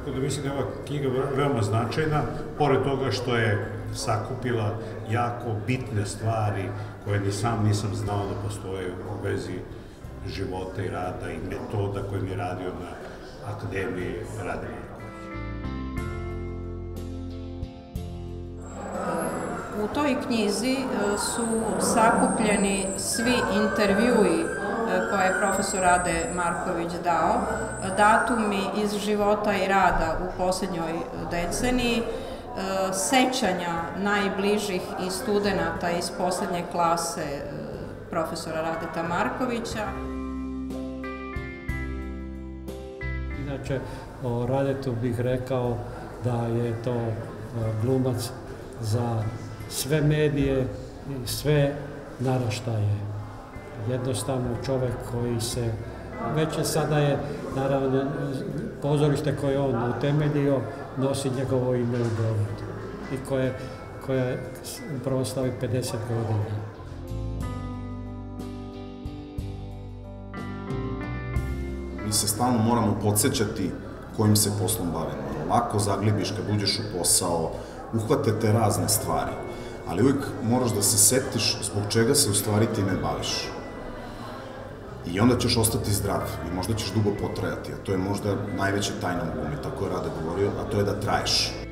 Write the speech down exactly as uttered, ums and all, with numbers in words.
Tako da mislim da je ova knjiga veoma značajna, pored toga što je sakupila jako bitne stvari koje ni sam nisam znao da postoje u vezi života i rada i metoda kojim je radio na Akademiji Rade Marković. U toj knjizi su sakupljeni svi intervjui koje je profesor Rade Marković dao, datumi iz života i rada u posljednjoj deceniji, sećanja najbližih i studenata iz posljednje klase profesora Radeta Markovića. Inače, o Radetu bih rekao da je to glumac za sve medije i sve naraštaje. Jednostavno čovjek koji se, već je sada je, naravno, pozorište koje on utemeljio nosi njegovo ime u Beogradu i koje, koje upravo slavi pedeset godina. Mi se stalno moramo podsjećati kojim se poslom bavimo. Lako zaglibiš kad uđeš u posao, uhvate te razne stvari, ali uvijek moraš da se setiš zbog čega se u stvari ti ne baviš. I onda ćeš ostati zdrav i možda ćeš dugo potrajati, a to je možda najveća tajna u glumi, tako je Rade govorio, a to je da traješ.